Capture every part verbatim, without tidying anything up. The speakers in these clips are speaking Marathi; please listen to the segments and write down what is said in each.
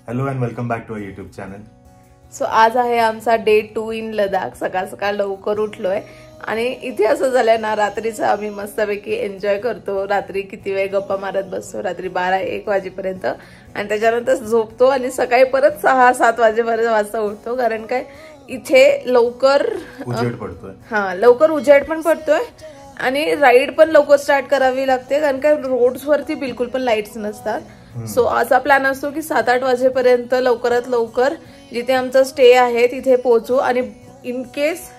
Hello and welcome back to our YouTube channel. So आज आहे आमचा डे टू इन लडाख. सकाळ सकाळ लवकर उठलोय आणि इथे असं झालंय ना, रात्रीचं आम्ही मस्तपैकी एन्जॉय करतो. रात्री किती वेळ गप्पा मारत बसतो, रात्री बारा एक वाजेपर्यंत, आणि त्याच्यानंतर झोपतो आणि सकाळी परत सहा सात वाजेपर्यंत वाजता उठतो. कारण काय इथे लवकर उजेड पडतोय. हा लवकर उजेड पण पडतोय आणि राईड पण लवकर स्टार्ट करावी लागते, कारण काय रोड्स वरती बिलकुल पण लाईट्स नसतात. सो असा प्लॅन असतो की सात आठ वाजेपर्यंत लवकरात लवकर जिथे आमचा स्टे आहे तिथे पोहोचू. आणि इन केस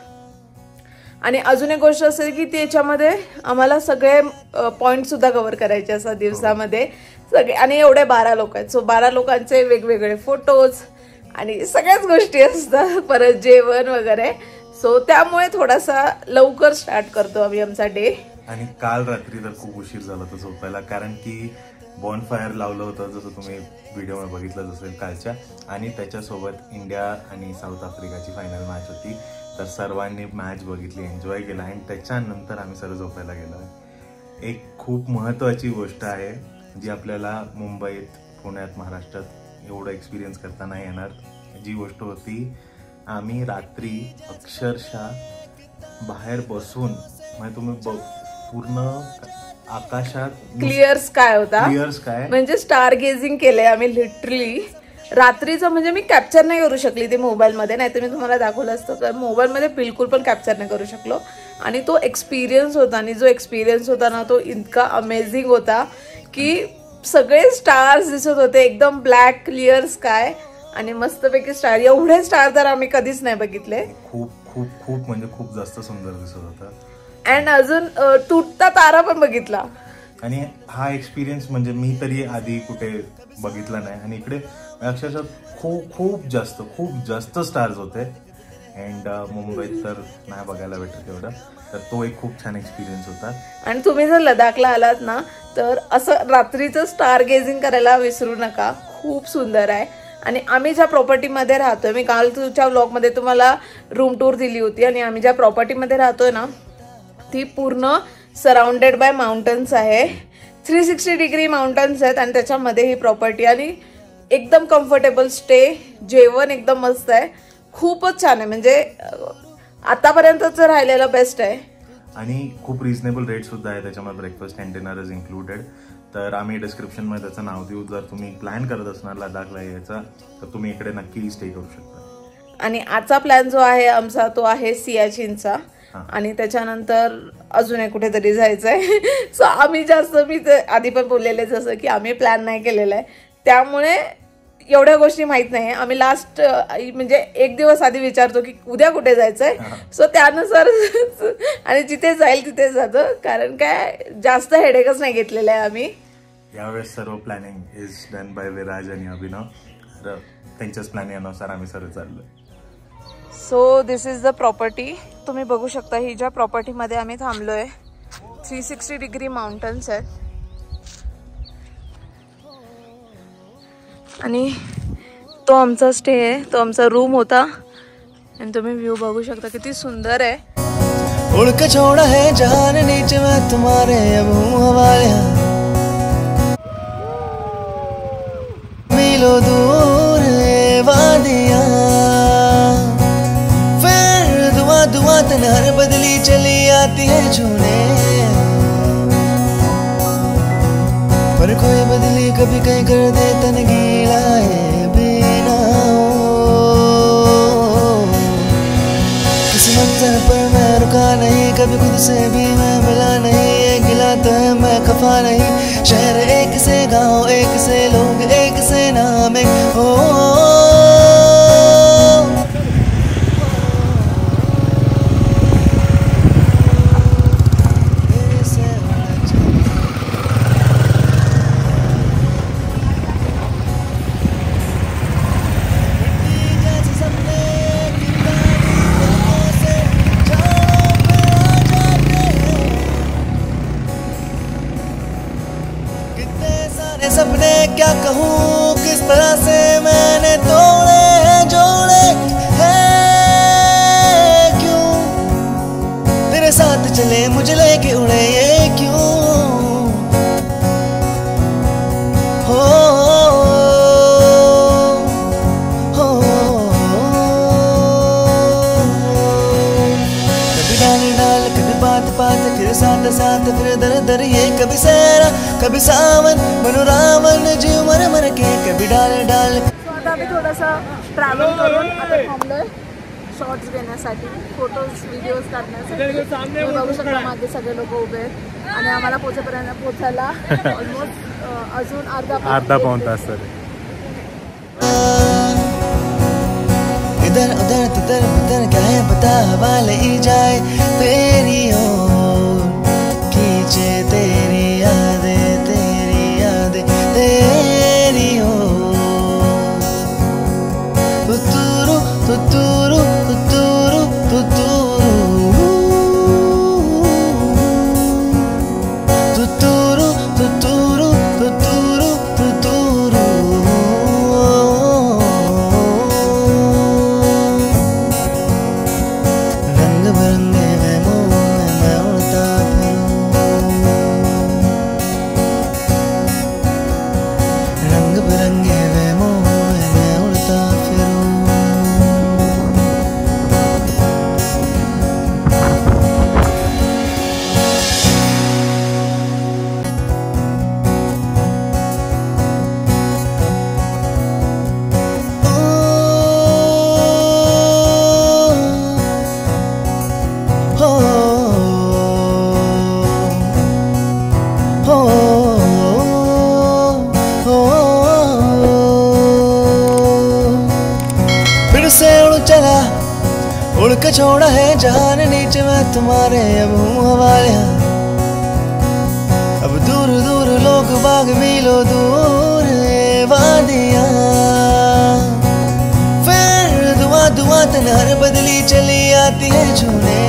आणि अजून एक गोष्ट असेल की त्याच्यामध्ये आम्हाला सगळे पॉइंट सुद्धा कव्हर करायचे असतात दिवसामध्ये सगळे. आणि एवढे बारा लोक आहेत, सो बारा लोकांचे वेगवेगळे फोटोज आणि सगळ्याच गोष्टी असतात, परत जेवण वगैरे. सो त्यामुळे थोडासा लवकर स्टार्ट करतो आम्ही आमचा डे. आणि काल रात्री तर खूप उशीर झाला होता झोपायला, कारण की बॉन फायर लावलं होतं, जसं तुम्ही व्हिडिओमध्ये बघितलं असेल कालच्या. आणि त्याच्यासोबत इंडिया आणि साऊथ आफ्रिकाची फायनल मॅच होती, तर सर्वांनी मॅच बघितली, एन्जॉय केला आणि त्याच्यानंतर आम्ही सर्व झोपायला गेलो. एक खूप महत्त्वाची गोष्ट आहे जी आपल्याला मुंबईत, पुण्यात, महाराष्ट्रात एवढं एक्सपिरियन्स करता नाही येणार. जी गोष्ट होती, आम्ही रात्री अक्षरशः बाहेर बसून, म्हणजे तुम्ही पूर्ण आकाशात क्लिअर स्काय होता, क्लिअर स्काय म्हणजे स्टार गेजिंग केलंय आम्ही लिटरली रात्रीचं. म्हणजे मी कॅप्चर नाही करू शकली ते मोबाईल मध्ये, नाही तर मी तुम्हाला दाखवलं असतं. तर मोबाईल मध्ये बिलकुल पण कॅप्चर नाही करू शकलो. आणि तो एक्सपिरियन्स होता, आणि जो एक्सपिरियन्स होता ना तो इतका अमेझिंग होता की सगळे स्टार्स दिसत होते, एकदम ब्लॅक क्लिअर स्काय आणि मस्तपैकी स्टार. एवढे स्टार तर आम्ही कधीच नाही बघितले. खूप खूप खूप म्हणजे खूप जास्त सुंदर दिसत होता. अँड अजून तुटता तारा पण बघितला. आणि हा एक्सपिरियन्स म्हणजे मी तरी आधी कुठे बघितला नाही. आणि इकडे अक्षरशः खूप खूप जास्त खूप जास्त स्टार्स होते. अँड मुंबईत तर नाही बघायला भेटत एवढं. तर तो एक खूप छान एक्सपिरियन्स होता. आणि तुम्ही जर लडाखला आलात ना, तर असं रात्रीचं स्टार गेजिंग करायला विसरू नका. खूप सुंदर आहे. आणि आम्ही ज्या प्रॉपर्टीमध्ये राहतोय, मी काल तुमच्या ब्लॉगमध्ये तुम्हाला रूम टूर दिली होती, आणि आम्ही ज्या प्रॉपर्टीमध्ये राहतोय ना ती पूर्ण सराउंडेड बाय माउंटन्स आहे. थ्री सिक्स्टी डिग्री माउंटन्स आहेत आणि त्याच्यामध्ये ही प्रॉपर्टी. आणि एकदम कम्फर्टेबल स्टे, जेवण एकदम मस्त आहे, खूपच छान आहे. म्हणजे आतापर्यंतच राहिलेलं बेस्ट आहे. आणि खूप रिझनेबल रेट सुद्धा आहे त्याच्यामध्ये. Breakfast and dinner is included. तर आम्ही डिस्क्रिप्शनमध्ये त्याचं नाव देऊ. जर तुम्ही प्लॅन करत असणार लडाखला यायचा तर तुम्ही इकडे नक्की स्टे करू शकता. आणि आजचा प्लॅन जो आहे आमचा तो आहे सियाचीनचा, आणि त्याच्यानंतर अजून एक कुठेतरी जायचंय. सो आम्ही जास्त, मी आधी पण बोललेले जसं की आम्ही प्लॅन नाही केलेला आहे, त्यामुळे एवढ्या गोष्टी माहित नाही. आम्ही लास्ट म्हणजे एक दिवस आधी विचारतो की उद्या कुठे जायचंय, सो त्यानुसार आणि जिथे जाईल तिथे जातो. कारण काय जास्त हेडेकच नाही घेतलेलं आहे आम्ही यावेळेस. सर्व planning is done by Viraj आणि अभिनव. तर त्यांच्याच प्लॅनिंगनुसार आम्ही सर्व चाललोय. So this is the property. तुम्ही बघू शकता ही ज्या प्रॉपर्टीमध्ये आम्ही थांबलोय, थ्री सिक्स्टी डिग्री माउंटन्स आहेत. आणि तो आमचा स्टे आहे, तो आमचा रूम होता. आणि तुम्ही व्ह्यू बघू शकता किती सुंदर आहे. उड़ के छोड़ा है जान नीचे मैं तुम्हारे अब हूँ हवाले, मिलो दूर वादियाँ, फिर दुआ दुआ तन्हार बदली चली आती है छूने, पर कोई बदली कभी कहीं कर दे तन गीला है बिना. किसी मंजर पर मैं रुका नहीं, कभी खुद से भी मैं मिला नहीं. एक गिला तो है मैं खफा नहीं. शहर एक से, गांव एक से, लोग एक से, नाम एक हो. सपने क्या कहूँ, किस तरह से मैंने तोड़े जोड़े हैं, क्यों तेरे साथ चले मुझे लेके उड़े ये क्यों हो. दर दर ये कभी सहरा कभी सावन बनो रावण जीव मर मर के कभी डाल डाल. आता आम्ही थोडासा ट्रॅव्हल करून आता थांबलोय शॉर्ट्स घेण्यासाठी, फोटोज व्हिडिओज काढण्यासाठी. तुम्ही बघू शकता मागे सगळे लोक उभे आहेत आणि आम्हाला पोहोचेपर्यंत पोचायला ऑलमोस्ट अजून अर्धा अर्धा पाऊण तास तरी. इधर उधर तिधर बिधर क्या है बता हवा ले जाए तेरी ओर खींचे तेरी यादें तेरी यादें तेरी ओर. तुतुरु तुतुरु तुतुरु तुतुरु तुतुरु तुतुरु तुतुरु तुतुरु. उड़ के छोड़ा है जान नीचे मैं तुम्हारे अब हूँ हवाले. अब दूर दूर लोग बाग मिलो दूर वादियाँ फिर दुआ दुआ तनहर बदली चली आती है झूले.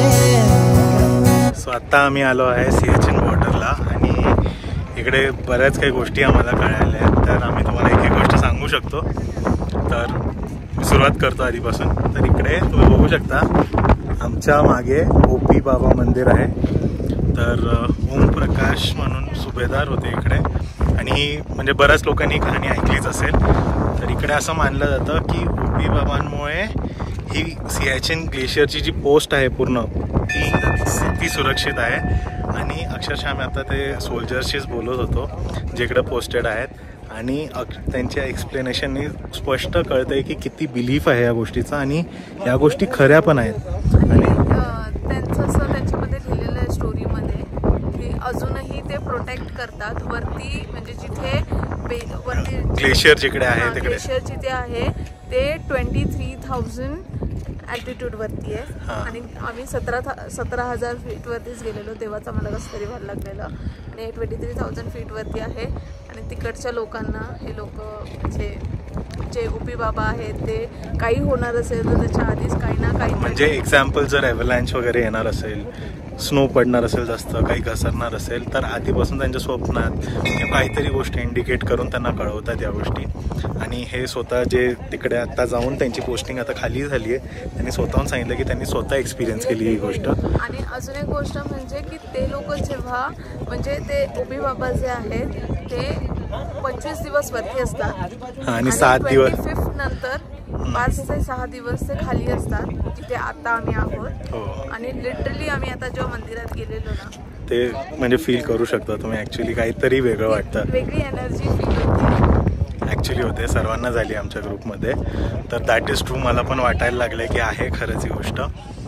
सो आता आम्ही आलो आहे सियाचीन बॉर्डरला आणि इकडे बऱ्याच काही गोष्टी आम्हाला कळाल्या आहेत. तर आम्ही तुम्हाला एक एक गोष्ट सांगू शकतो. तर सुरुवात करतो आधीपासून. तर इकडे तुम्ही बघू शकता आमच्या मागे ओपी बाबा मंदिर आहे. तर ओमप्रकाश म्हणून सुभेदार होते इकडे आणि म्हणजे बऱ्याच लोकांनी ही कहाणी ऐकलीच असेल. तर इकडे असं मानलं जातं की ओपी बाबांमुळे ही सियाचीन ग्लेशियरची जी पोस्ट आहे पूर्ण ती ती सुरक्षित आहे. आणि अक्षरशः आम्ही आता ते सोल्जर्सशीच बोलत होतो जे इकडे पोस्टेड आहेत आणि त्यांच्या एक्सप्लेनेशननी स्पष्ट कळतंय की किती बिलीफ आहे या गोष्टीचा आणि या गोष्टी खऱ्या पण आहेत. आणि त्यांचं असं त्यांच्यामध्ये लिहिलेलं आहे स्टोरीमध्ये की अजूनही ते प्रोटेक्ट करतात वरती, म्हणजे जिथे वरती ग्लेशियर जिकडे आहे तिकडे ग्लेशियर जिथे आहे ते ट्वेंटी थ्री थाउजंड ॲल्टिट्यूड वरती आहे आणि आम्ही सतरा सतरा हजार फीट वरतीच गेलेलो तेव्हाच आम्हाला कसं तरी व्हायला लागलेलं. आणि ट्वेंटी थ्री थाउजंड फीट वरती आहे आणि तिकडच्या लोकांना हे लोक म्हणजे जे ओपी बाबा आहेत ते काही होणार असेल तर त्याच्या आधीच काही ना काही म्हणजे एक्झाम्पल जर एव्हलांच वगैरे येणार असेल, स्नो पडणार असेल, जास्त काही घसरणार असेल तर आधीपासून त्यांच्या स्वप्नात किंवा काहीतरी गोष्टी इंडिकेट करून त्यांना कळवतात या गोष्टी. आणि हे स्वतः जे तिकडे आता जाऊन त्यांची पोस्टिंग आता खाली झाली आहे त्यांनी स्वतःहून सांगितलं की त्यांनी स्वतः एक्सपिरियन्स केली ही गोष्ट. आणि अजून एक गोष्ट म्हणजे की ते लोक जेव्हा म्हणजे ते ओपी बाबा जे आहेत ते पंचवीस दिवस वरती असतात आणि सात दिवस फिफ्थ नंतर पाच ते सहा दिवस ते खाली असतात जिथे आता आम्ही आहोत. आणि लिटरली आम्ही आता जेव्हा मंदिरात गेलेलो ना ते म्हणजे फील करू शकता तुम्ही. ॲक्च्युली काहीतरी वेगळं वाटतं, वेगळी एनर्जी फील होते. ॲक्च्युली होते सर्वांना झाली आमच्या ग्रुपमध्ये. तर दॅट इज ट्रू. मला पण वाटायला लागलं की आहे खरंच ही गोष्ट.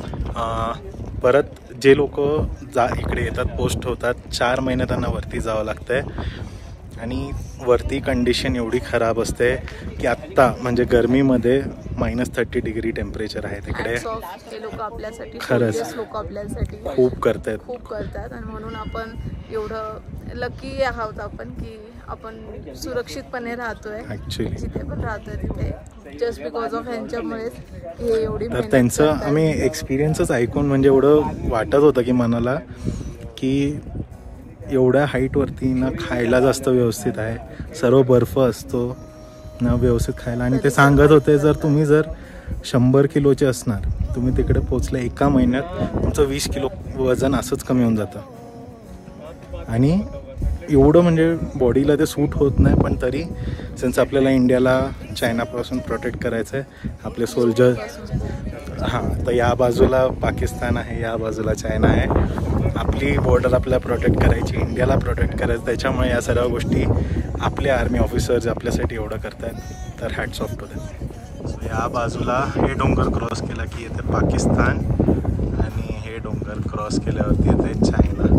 परत जे लोक जा इकडे येतात पोस्ट होतात चार महिने त्यांना वरती जावं लागतं आहे आणि वरती कंडिशन एवढी खराब असते की आत्ता म्हणजे गरमीमध्ये मायनस थर्टी डिग्री टेम्परेचर आहे तिकडे. लोक आपल्यासाठी खरंच लोक आपल्यासाठी खूप करतात खूप करतात आणि म्हणून आपण एवढं लकी आहोत आपण की आपण सुरक्षितपणे राहतोय ॲक्च्युली जिथे पण राहतोय तिथे जस्ट बिकॉज ऑफ ह्यांच्यामुळेच हे एवढी. तर त्यांचं आम्ही एक्सपिरियन्सच ऐकून म्हणजे एवढं वाटत होतं की मनाला की एवढ्या हाईटवरती ना खायला जास्त व्यवस्थित आहे, सर्व बर्फ असतो ना व्यवस्थित खायला. आणि ते सांगत होते जर तुम्ही जर शंभर किलोचे असणार तुम्ही तिकडे पोचले एका महिन्यात तुमचं वीस किलो वजन असंच कमी होऊन जातं. आणि एवढं म्हणजे बॉडीला ते सूट होत नाही पण तरी सिन्स आपल्याला इंडियाला चायनापासून प्रोटेक्ट करायचं आहे आपले सोल्जर हां, तर या बाजूला पाकिस्तान आहे, या बाजूला चायना आहे. आपली बॉर्डर आपल्याला प्रोटेक्ट करायची, इंडियाला प्रोटेक्ट करायचं, त्याच्यामुळे या सर्व गोष्टी आपले आर्मी ऑफिसर्स आपल्यासाठी एवढं करतात. तर hats off to them. So या बाजूला हे डोंगर क्रॉस केला की येते पाकिस्तान आणि हे डोंगर क्रॉस केल्यावरती येते चायना.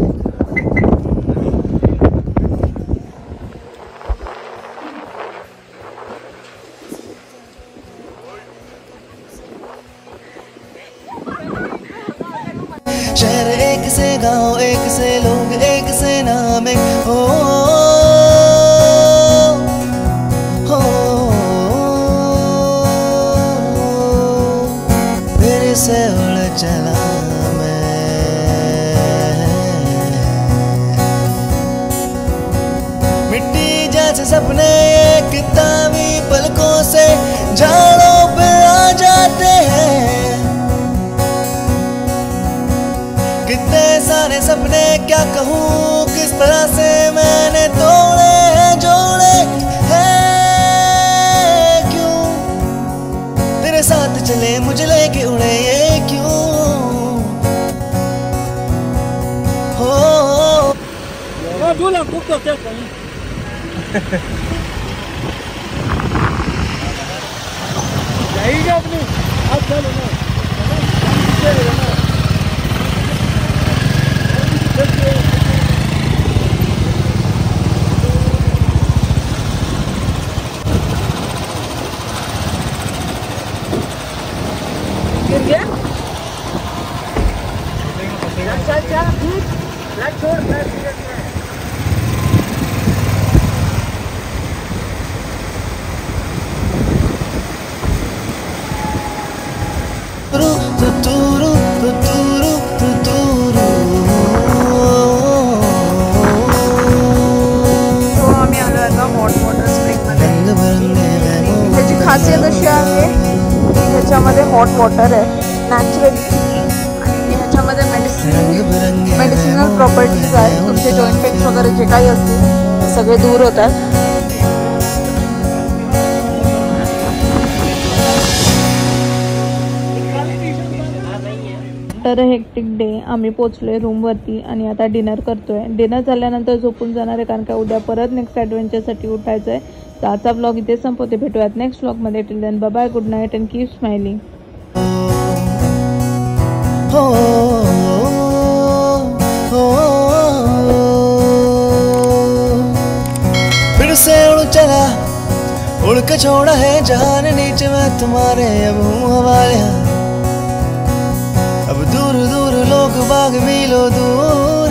शहर एक से गांव, एक से लोग, एक से नाम, एक हो हो फिर से उड़ चला मैं. मिट्टी जैसे सपने ये किताबी पलकों से झाड़ों पे आ जाते हैं. कितने सारे सपने क्या कहूँ, किस तरह से मैंने तोड़े हैं, जोड़े हैं. क्यों तेरे साथ चले मुझे लेके उड़े, ये क्यों हो. जाएगा अपने आप चलो ना. गिर गया. चल चल फ्लैट छोड़ फ्लैट सीरियस में. तुतुरु तुतुरु तुतुरु. तो आम्ही आलो आता हॉट वॉटर स्प्रिंग मध्ये. रंग बिरंगे त्याची खासियत अशी आहे की ह्याच्यामध्ये हॉट वॉटर आहे नॅचरली आणि ह्याच्यामध्ये मेडिसिन रंग बिरंगे मेडिसिनल प्रॉपर्टीज आहेत. तुमचे जॉईंट पेन्स वगैरे जे काही असतील ते सगळे दूर होतात. तर हेक्टिक डे आम्ही पोचलोय रूमवरती आणि आता डिनर करतोय. डिनर झाल्यानंतर झोपून जाणार आहे कारण का उद्या परत नेक्स्ट ॲडव्हेंचरसाठी उठायचं आहे. तर आजचा ब्लॉग इथे संपवते. भेटूयात नेक्स्ट ब्लॉगमध्ये. Till then bye bye, good night and keep smiling. हो हो फिर से उड़ चला, उड़ के छोड़ा है जहान नीचे मैं तुम्हारे अब हूँ हवाले. अब दूर दूर लोग बाग मीलों दूर